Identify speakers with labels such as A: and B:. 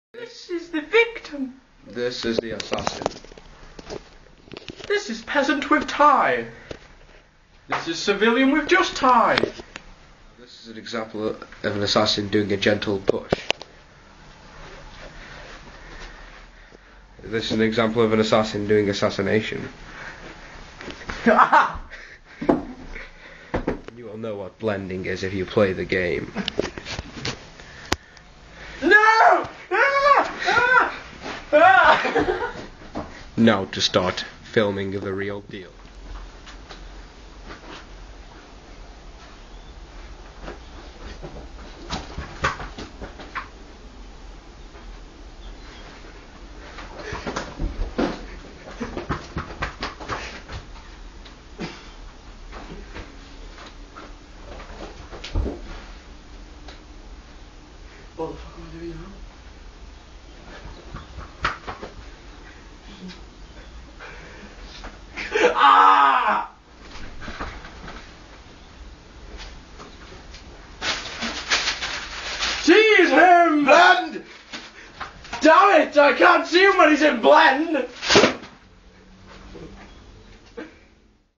A: This is the victim.
B: This is the assassin.
A: This is peasant with tie. This is civilian with just tie.
B: This is an example of an assassin doing a gentle push. This is an example of an assassin doing assassination. You will know what blending is if you play the game.
A: No!
B: Now to start filming the real deal.
A: What the fuck am I doing now? Ah! Tease him! Blend! Damn it! I can't see him when he's in blend!